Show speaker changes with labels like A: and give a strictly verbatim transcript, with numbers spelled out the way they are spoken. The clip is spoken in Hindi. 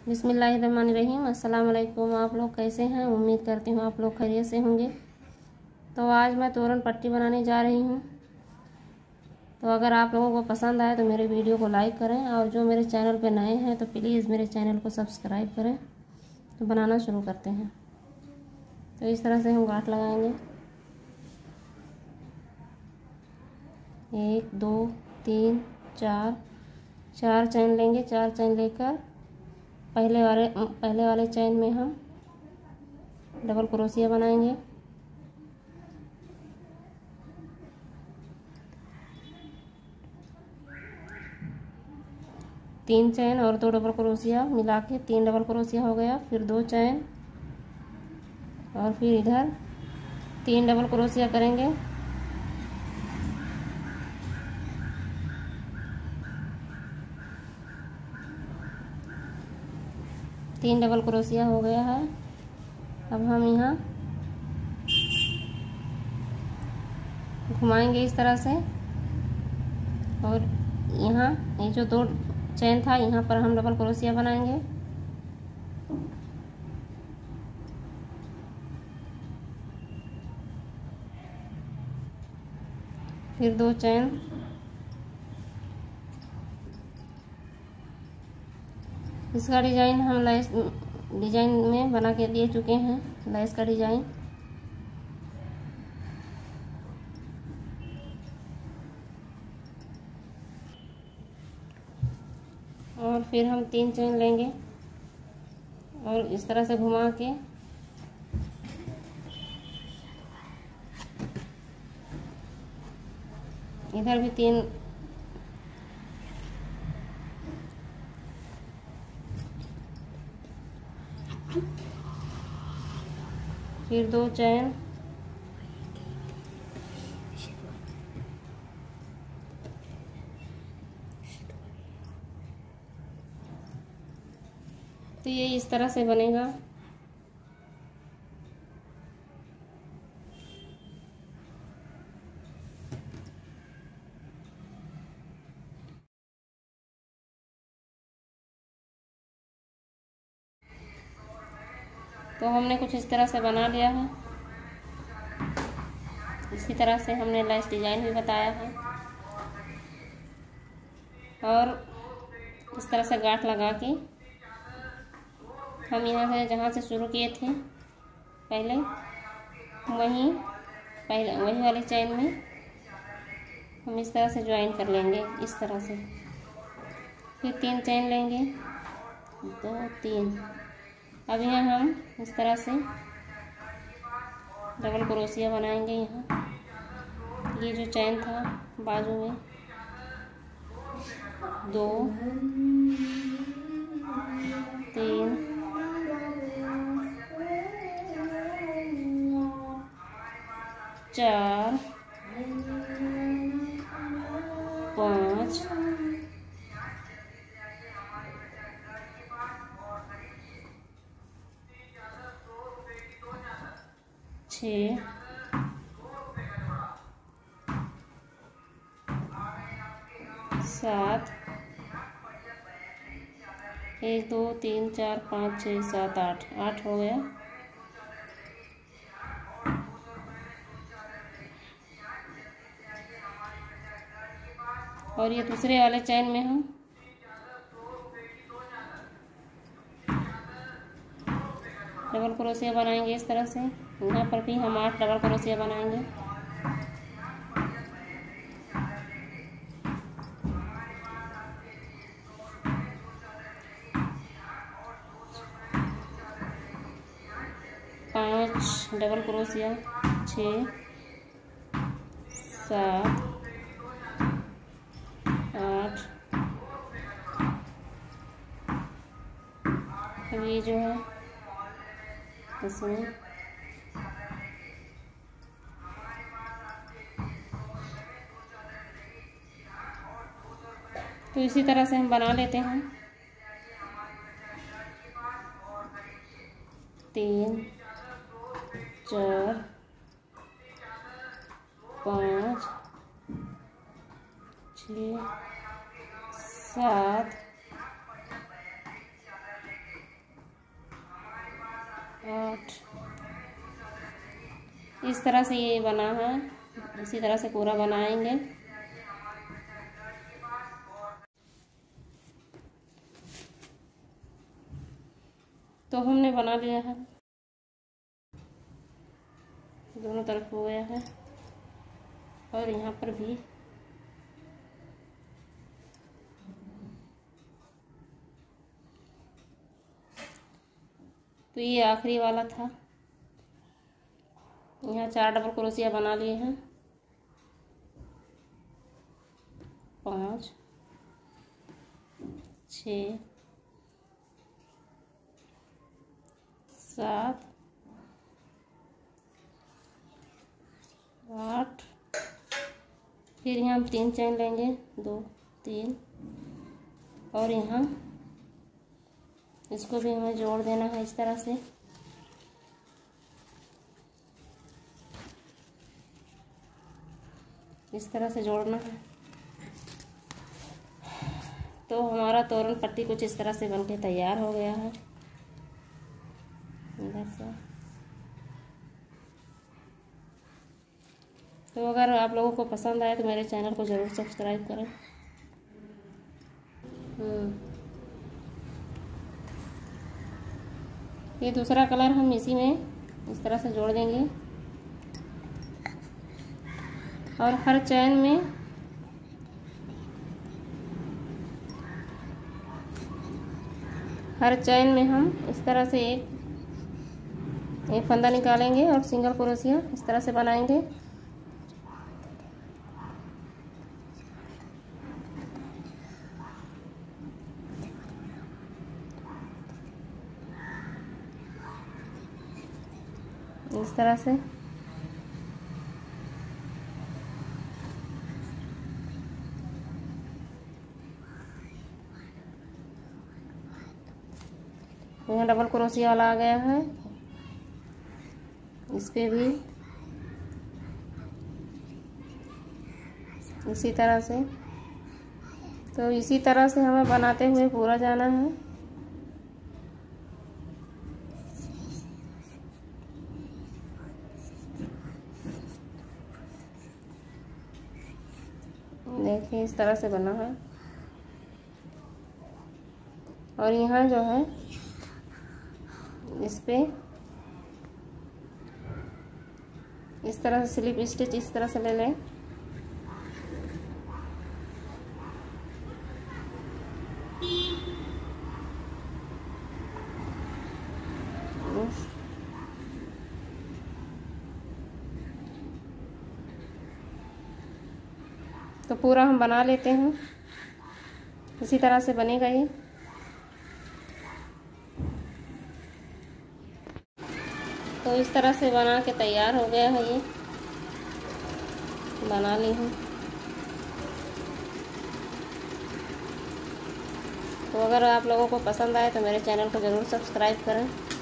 A: बिस्मिल्लाहिर्रहमानिर्रहीम। अस्सलाम वालेकुम। आप लोग कैसे हैं? उम्मीद करती हूँ आप लोग खैरियत से होंगे। तो आज मैं तोरण पट्टी बनाने जा रही हूँ। तो अगर आप लोगों को पसंद आए तो मेरे वीडियो को लाइक करें, और जो मेरे चैनल पे नए हैं तो प्लीज़ मेरे चैनल को सब्सक्राइब करें। तो बनाना शुरू करते हैं। तो इस तरह से हम गांठ लगाएंगे। एक, दो, तीन, चार चार चैन लेंगे। चार चैन लेकर पहले वाले पहले वाले चैन में हम डबल क्रोशिया बनाएंगे। तीन चैन और दो डबल क्रोशिया मिला के तीन डबल क्रोशिया हो गया। फिर दो चैन और फिर इधर तीन डबल क्रोशिया करेंगे। तीन डबल क्रोशिया हो गया है। अब हम यहाँ घुमाएंगे इस तरह से, और यहाँ ये जो दो चैन था यहाँ पर हम डबल क्रोशिया बनाएंगे। फिर दो चैन, इसका डिजाइन हम लैस डिजाइन में बना के दे चुके हैं, लैस का डिजाइन। और फिर हम तीन चैन लेंगे और इस तरह से घुमा के इधर भी तीन फिर दो चैन, तो ये इस तरह से बनेगा। तो हमने कुछ इस तरह से बना लिया है। इसी तरह से हमने लेस डिजाइन भी बताया है, और इस तरह से गांठ लगा के हम यहाँ से जहाँ से शुरू किए थे पहले वहीं पहले वही वाले चैन में हम इस तरह से ज्वाइन कर लेंगे, इस तरह से। फिर तीन चैन लेंगे, दो, तीन। अब यहाँ हम इस तरह से डबल क्रोशिया बनाएंगे। यहाँ ये जो चैन था बाजू में, दो, तीन, चार, पाँच, छः, सात, एक, दो, तीन, चार, पाँच, छः, सात, आठ आठ हो गया। और ये दूसरे वाले चैन में हम डबल क्रोशिया बनाएंगे इस तरह से। यहाँ पर भी हम आठ डबल क्रोशिया बनाएंगे। पाँच डबल क्रोशिया, छः, सात, आठ। अब ये जो है इसमें तो इसी तरह से हम बना लेते हैं। तीन, चार, पाँच, छः, सात, आठ। इस तरह से ये बना है, इसी तरह से पूरा बनाएंगे। तो हमने बना लिया है, दोनों तरफ हो गया है और यहाँ पर भी। तो ये आखिरी वाला था। यहाँ चार डबल क्रोशिया बना लिए हैं, पाँच, छ, सात, आठ। फिर यहाँ हम तीन चैन लेंगे, दो, तीन, और यहाँ इसको भी हमें जोड़ देना है इस तरह से। इस तरह से जोड़ना है। तो हमारा तोरण पट्टी कुछ इस तरह से बनके तैयार हो गया है। इधर से तो अगर आप लोगों को पसंद आए तो मेरे चैनल को ज़रूर सब्सक्राइब करें। ये दूसरा कलर हम इसी में इस तरह से जोड़ देंगे और हर चैन में हर चैन में हम इस तरह से एक एक फंदा निकालेंगे और सिंगल क्रोशिया इस तरह से बनाएंगे। इस तरह से यहाँ डबल क्रोशिया वाला आ गया है, इस पे भी इसी तरह से। तो इसी तरह से हमें बनाते हुए पूरा जाना है। देखिए इस तरह से बना है। और यहाँ जो है इस पे इस तरह से स्लिप स्टिच इस तरह से ले लें। तो पूरा हम बना लेते हैं, इसी तरह से बनेगा ये। तो इस तरह से बना के तैयार हो गया है, ये बना ली हूँ। तो अगर आप लोगों को पसंद आए तो मेरे चैनल को ज़रूर सब्सक्राइब करें।